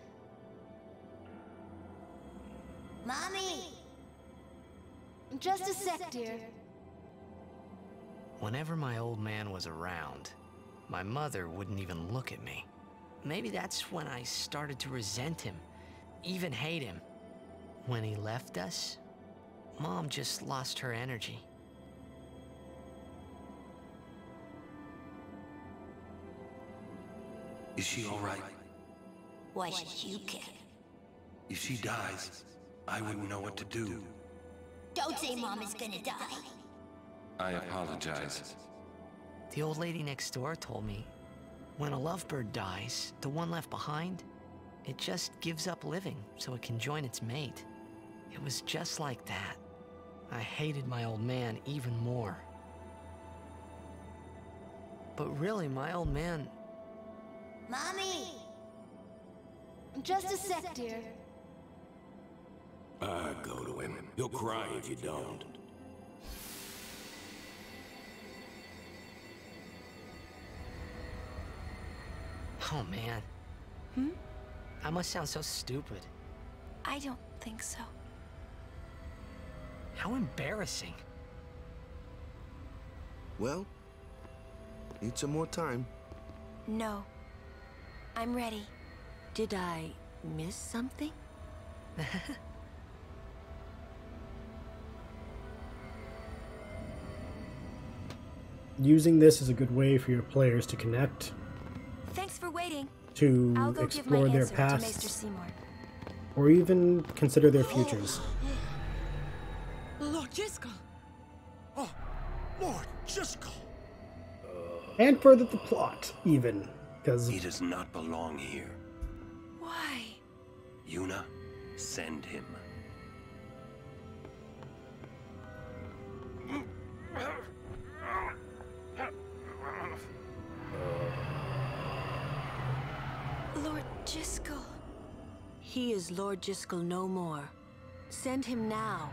Speaker 2: Mommy! Just a sec, dear.
Speaker 10: Whenever my old man was around, my mother wouldn't even look at me. Maybe that's when I started to resent him, even hate him. When he left us, Mom just lost her energy.
Speaker 7: Is she all right?
Speaker 2: Why should you care?
Speaker 7: If she dies, I wouldn't know what to do.
Speaker 2: Don't say Mom is gonna die.
Speaker 7: I apologize.
Speaker 10: The old lady next door told me, when a lovebird dies, the one left behind, it just gives up living so it can join its mate. It was just like that. I hated my old man even more. But really, my old man...
Speaker 13: Mommy! Just a sec, dear.
Speaker 8: Ah, go to him. He'll cry if you don't.
Speaker 10: Oh, man.
Speaker 5: Hmm?
Speaker 10: I must sound so stupid.
Speaker 5: I don't think so.
Speaker 10: How embarrassing.
Speaker 11: Well, need some more time.
Speaker 5: No. I'm ready.
Speaker 9: Did I miss something?
Speaker 1: Using this is a good way for your players to connect,
Speaker 5: Thanks for waiting.
Speaker 1: to
Speaker 5: I'll go
Speaker 1: explore
Speaker 5: give my
Speaker 1: their
Speaker 5: answer to Maester
Speaker 1: pasts,
Speaker 5: Seymour.
Speaker 1: or even consider their futures.
Speaker 3: Lord Jyscal! Oh, Lord Jyscal!
Speaker 1: And further the plot, even, because
Speaker 7: He does not belong here.
Speaker 5: Why?
Speaker 7: Yuna, send him.
Speaker 5: Lord Jyscal.
Speaker 9: He is Lord Jyscal no more. Send him now.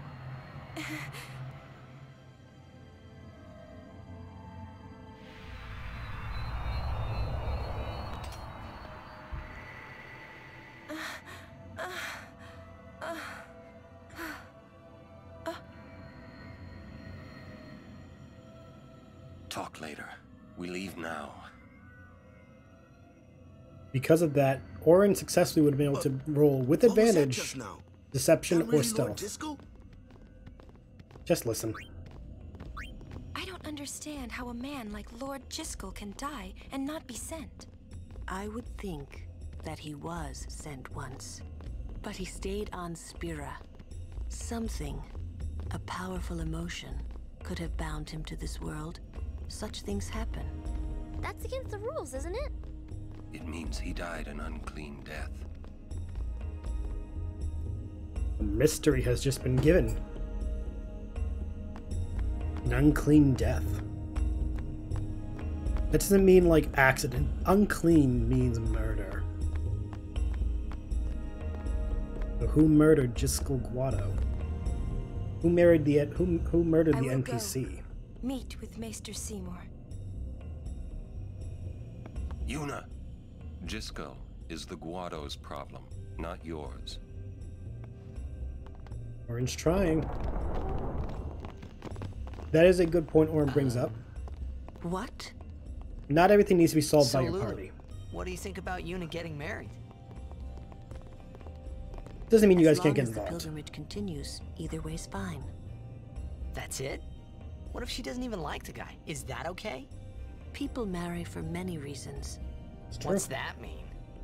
Speaker 7: Talk later. We leave now.
Speaker 1: because of that, Orin successfully would have been able to roll with
Speaker 11: What was that
Speaker 1: advantage,
Speaker 11: just now?
Speaker 1: deception,
Speaker 11: That really
Speaker 1: or
Speaker 11: Lord
Speaker 1: stealth.
Speaker 11: Jyscal?
Speaker 1: Just listen.
Speaker 5: I don't understand how a man like Lord Jyscal can die and not be sent.
Speaker 9: I would think that he was sent once, but he stayed on Spira. Something, a powerful emotion, could have bound him to this world. Such things happen.
Speaker 2: That's against the rules, isn't it?
Speaker 7: It means he died an unclean death.
Speaker 1: A mystery has just been given. An unclean death. That doesn't mean like accident. Unclean means murder. So who murdered Jyscal Guado? Who married the who who murdered
Speaker 5: I
Speaker 1: the
Speaker 5: will
Speaker 1: N P C?
Speaker 5: go. Meet with Maester Seymour.
Speaker 7: Yuna! Jyscal is the Guado's problem, not yours.
Speaker 1: Orin's trying. That is a good point Orin brings up.
Speaker 9: What?
Speaker 1: Not everything needs to be solved
Speaker 10: So,
Speaker 1: by your
Speaker 10: Lulu,
Speaker 1: party.
Speaker 10: what do you think about Yuna getting married?
Speaker 1: Doesn't mean you
Speaker 9: As
Speaker 1: guys can't
Speaker 9: long
Speaker 1: get
Speaker 9: as the
Speaker 1: involved.
Speaker 9: pilgrimage continues, either way's fine.
Speaker 10: That's it? What if she doesn't even like the guy? Is that okay?
Speaker 9: People marry for many reasons.
Speaker 10: What's that mean?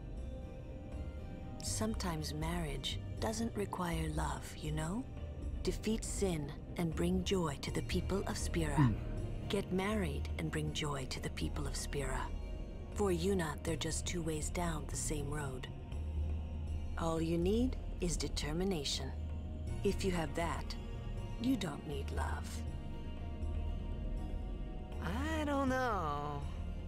Speaker 9: Sometimes marriage doesn't require love, you know? Defeat sin and bring joy to the people of Spira.
Speaker 1: Hmm.
Speaker 9: Get married and bring joy to the people of Spira. For Yuna, they're just two ways down the same road. All you need is determination. If you have that, you don't need love.
Speaker 10: I don't know.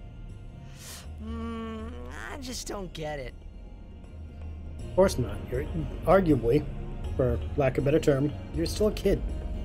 Speaker 10: Mm, I just don't get it.
Speaker 1: Of course not. You're arguably, for lack of a better term, you're still a kid.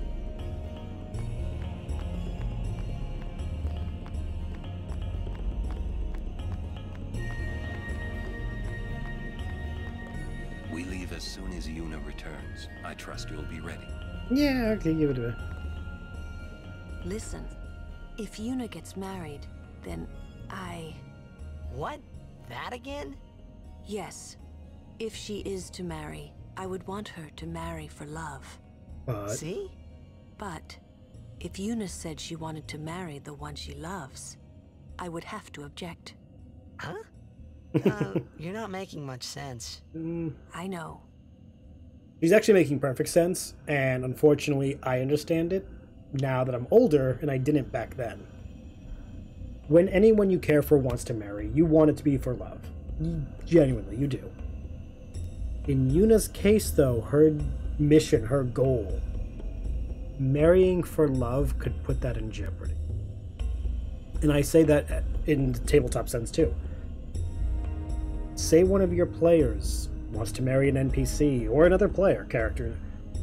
Speaker 7: We leave as soon as Yuna returns. I trust you'll be ready.
Speaker 1: Yeah, okay, give it a...
Speaker 9: Listen, if Yuna gets married, then I...
Speaker 10: What? That again?
Speaker 9: Yes. If she is to marry, I would want her to marry for love.
Speaker 1: But...
Speaker 10: See?
Speaker 9: But if Yuna said she wanted to marry the one she loves, I would have to object.
Speaker 10: Huh? uh, you're not making much sense.
Speaker 1: Mm,
Speaker 9: I know.
Speaker 1: he's actually making perfect sense, and unfortunately, I understand it. now that I'm older, and I didn't back then. When anyone you care for wants to marry, you want it to be for love. You, genuinely, you do. In Yuna's case, though, her mission, her goal, marrying for love could put that in jeopardy. And I say that in the tabletop sense, too. Say one of your players wants to marry an N P C or another player character.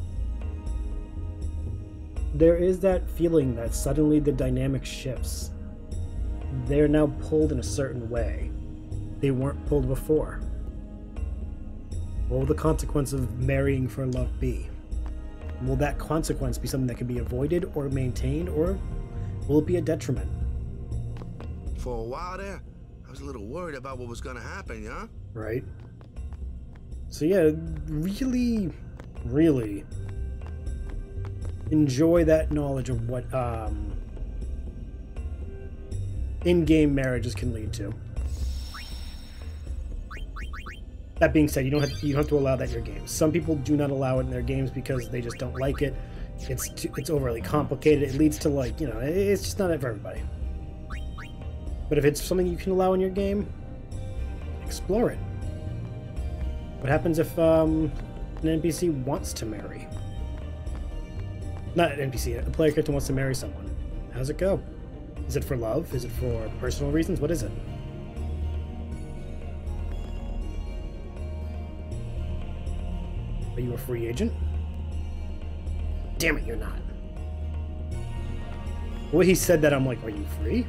Speaker 1: There is that feeling that suddenly the dynamic shifts. They're now pulled in a certain way. They weren't pulled before. What will the consequence of marrying for love be? Will that consequence be something that can be avoided or maintained, or will it be a detriment?
Speaker 11: For a while there, I was a little worried about what was gonna happen, yeah?
Speaker 1: Right? So yeah, really, really enjoy that knowledge of what um, in-game marriages can lead to. That being said, you don't have you don't have to allow that in your games. Some people do not allow it in their games because they just don't like it. It's too, it's overly complicated. It leads to, like, you know, it's just not for everybody. But if it's something you can allow in your game, explore it. What happens if um, an N P C wants to marry? Not an N P C, a player character wants to marry someone. How's it go? Is it for love? Is it for personal reasons? What is it? Are you a free agent? Damn it, you're not. The way he said that, I'm like, are you free?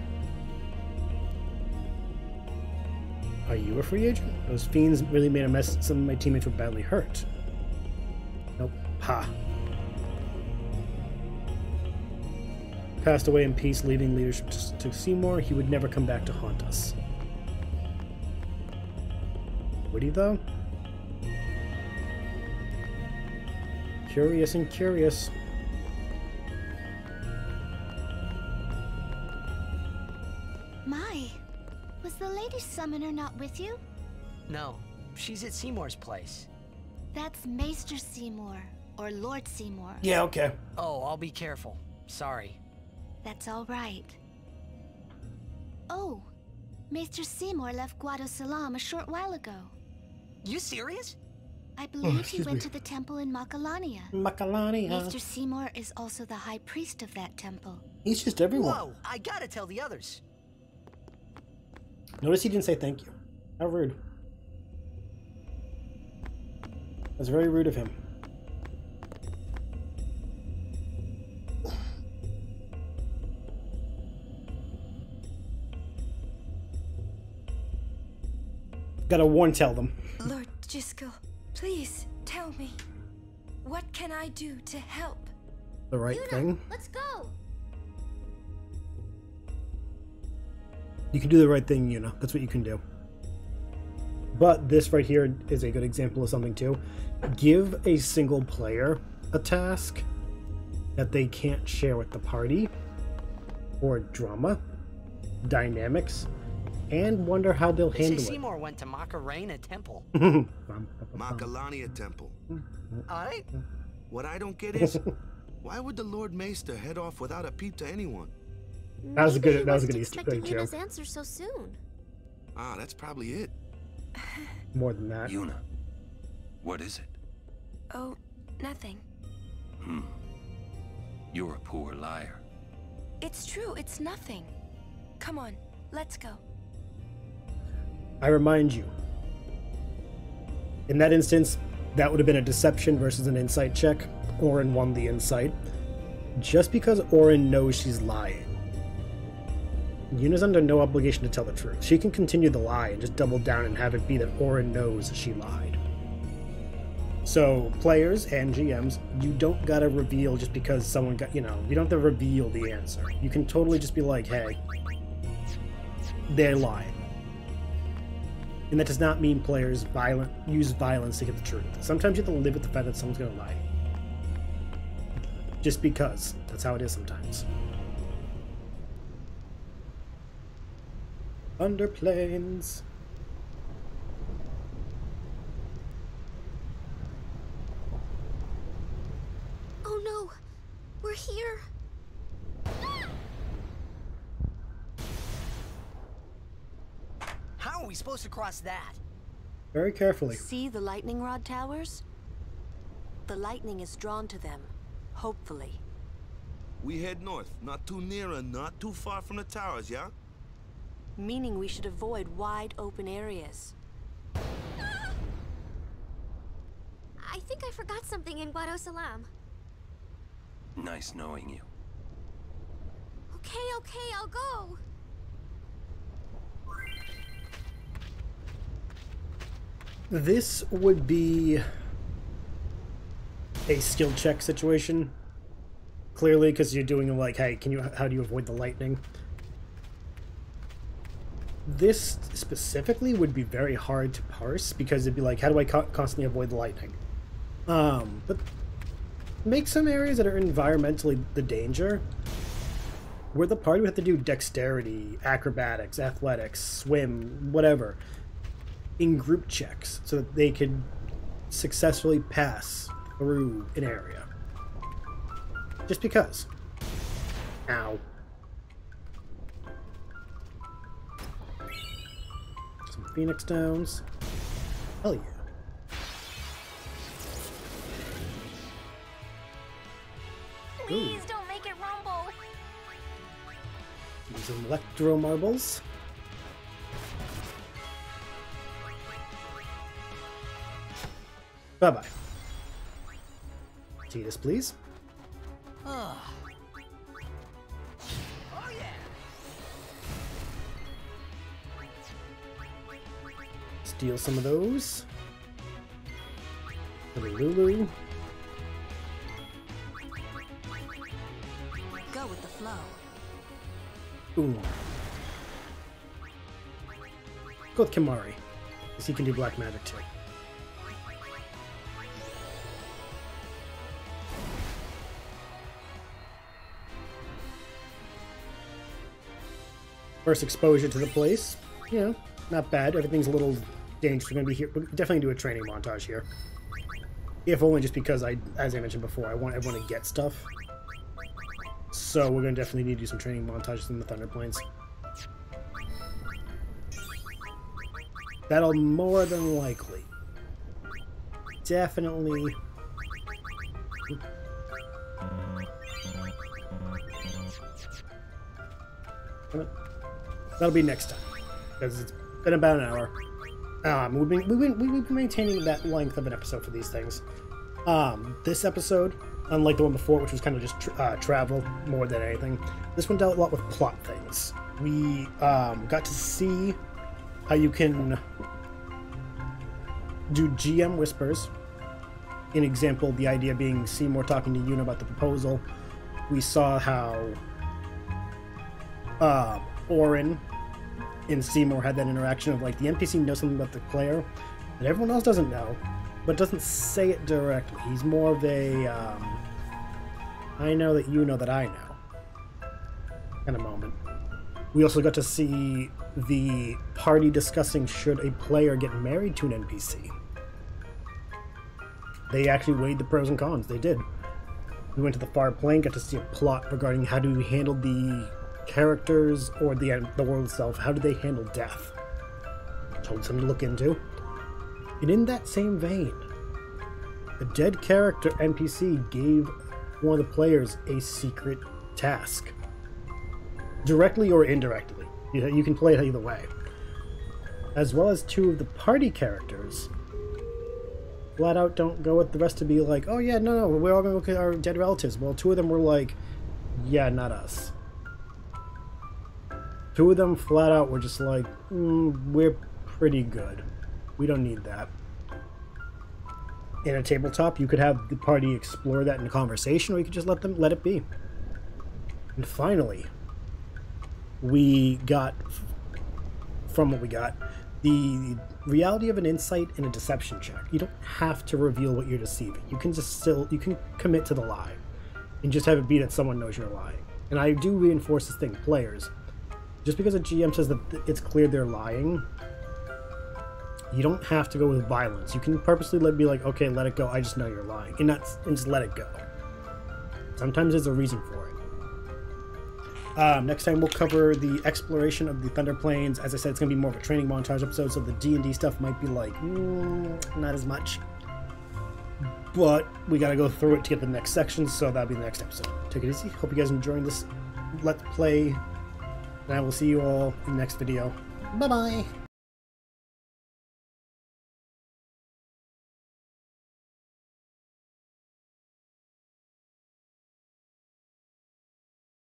Speaker 1: Are you a free agent? Those fiends really made a mess. Some of my teammates were badly hurt. Nope. Ha. Passed away in peace, leaving leadership to Seymour. He would never come back to haunt us. Would he, though? Curious and curious.
Speaker 13: My, was the Lady Summoner not with you?
Speaker 10: No, she's at Seymour's place.
Speaker 13: That's Maester Seymour, or Lord Seymour.
Speaker 1: Yeah, okay.
Speaker 10: Oh, I'll be careful. Sorry.
Speaker 13: That's all right. Oh, Maester Seymour left Guado Salam a short while ago.
Speaker 10: You serious?
Speaker 13: I believe
Speaker 1: Oh,
Speaker 13: he went
Speaker 1: me.
Speaker 13: to the temple in Makalania.
Speaker 1: Makalania.
Speaker 13: Maester Seymour is also the high priest of that temple.
Speaker 1: He's just everyone.
Speaker 10: Whoa, I gotta tell the others.
Speaker 1: Notice he didn't say thank you. How rude. That's very rude of him. Gotta warn tell them.
Speaker 5: Lord Jyscal, please tell me. What can I do to help?
Speaker 1: The right
Speaker 2: Yuna,
Speaker 1: thing.
Speaker 2: let's go.
Speaker 1: You can do the right thing, Yuna. That's what you can do. But this right here is a good example of something too. Give a single player a task that they can't share with the party, or drama, dynamics, and wonder how they'll
Speaker 10: They say
Speaker 1: handle
Speaker 10: Seymour went to Macarena Temple.
Speaker 1: it.
Speaker 11: Makalania Temple.
Speaker 10: Alright.
Speaker 11: What I don't get is, why would the Lord Maester head off without a peep to anyone?
Speaker 1: That was a
Speaker 2: Maybe
Speaker 1: good.
Speaker 2: he
Speaker 1: That was a
Speaker 2: wasn't
Speaker 1: good Easter egg
Speaker 2: expecting Yuna's
Speaker 1: joke.
Speaker 2: answer so soon.
Speaker 11: Ah, that's probably it.
Speaker 1: More than that.
Speaker 7: Yuna, what is it?
Speaker 5: Oh, nothing.
Speaker 7: Hmm. You're a poor liar.
Speaker 5: It's true, it's nothing. Come on, let's go.
Speaker 1: I remind you. In that instance, that would have been a deception versus an insight check. Orin won the insight. Just because Orin knows she's lying, Yuna's under no obligation to tell the truth. She can continue the lie and just double down and have it be that Orin knows she lied. So, players and G Ms, you don't gotta reveal just because someone got, you know, you don't have to reveal the answer. You can totally just be like, hey, they're lying. And that does not mean players violent use violence to get the truth. Sometimes you have to live with the fact that someone's gonna lie. Just because. That's how it is sometimes. Underplanes.
Speaker 2: Oh no, we're here.
Speaker 10: we supposed to cross that?
Speaker 1: Very carefully.
Speaker 9: See the lightning rod towers? The lightning is drawn to them, hopefully.
Speaker 11: We head north, not too near and not too far from the towers, yeah?
Speaker 9: Meaning we should avoid wide open areas.
Speaker 2: I think I forgot something in Guado Salam.
Speaker 7: Nice knowing you.
Speaker 2: Okay, okay, I'll go.
Speaker 1: This would be a skill check situation, clearly, because you're doing like, hey, can you? How do you avoid the lightning? This specifically would be very hard to parse because it'd be like, how do I co constantly avoid the lightning? Um, but make some areas that are environmentally the danger, where the party would have to do dexterity, acrobatics, athletics, swim, whatever, in group checks so that they could successfully pass through an area. Just because. Ow. Some Phoenix Downs. Hell yeah.
Speaker 2: Please don't make it rumble.
Speaker 1: Some Electro Marbles. Bye-bye. Tidus, please.
Speaker 10: Oh. Oh yeah.
Speaker 1: Steal some of those. Lulu.
Speaker 9: Go with the flow.
Speaker 1: Ooh. Go with Kimahri, because he can do black magic too. First exposure to the place, you know, not bad. Everything's a little dangerous. We're gonna be here. We'll definitely do a training montage here. If only just because I, as I mentioned before, I want everyone to get stuff. So we're gonna definitely need to do some training montages in the Thunder Plains. That'll more than likely, definitely. That'll be next time, because it's been about an hour. Um, we've been, we've been we've been maintaining that length of an episode for these things. Um, this episode, unlike the one before, which was kind of just tra uh, travel more than anything, this one dealt a lot with plot things. We um, got to see how you can do G M whispers. An example, the idea being Seymour talking to Yuna about the proposal. We saw how uh, Auron and Seymour had that interaction of like the N P C knows something about the player that everyone else doesn't know, but doesn't say it directly. He's more of a um, I know that you know that I know kind of moment. We also got to see the party discussing should a player get married to an N P C. They actually weighed the pros and cons. They did. We went to the far plane, got to see a plot regarding how do we handle the characters or the the world itself. How do they handle death? Told something to look into. And in that same vein, the dead character N P C gave one of the players a secret task. Directly or indirectly. You, you can play it either way. As well as two of the party characters flat out don't go with the rest to be like, oh yeah, no, no, we're all gonna look at our dead relatives. Well, two of them were like, yeah, not us. Two of them flat out were just like, mm, we're pretty good. We don't need that. In a tabletop, you could have the party explore that in a conversation, or you could just let them let it be. And finally, we got, from what we got, the reality of an insight and a deception check. You don't have to reveal what you're deceiving. You can just still, you can commit to the lie and just have it be that someone knows you're lying. And I do reinforce this thing, players. Just because a G M says that it's clear they're lying, you don't have to go with violence. You can purposely let be like, okay, let it go. I just know you're lying, and not and just let it go. Sometimes there's a reason for it. Um, next time we'll cover the exploration of the Thunder Plains. As I said, it's going to be more of a training montage episode, so the D and D stuff might be like, mm, not as much. But we got to go through it to get the next section, so that'll be the next episode. Take it easy. Hope you guys are enjoying this Let's Play, and I will see you all in the next video. Bye-bye!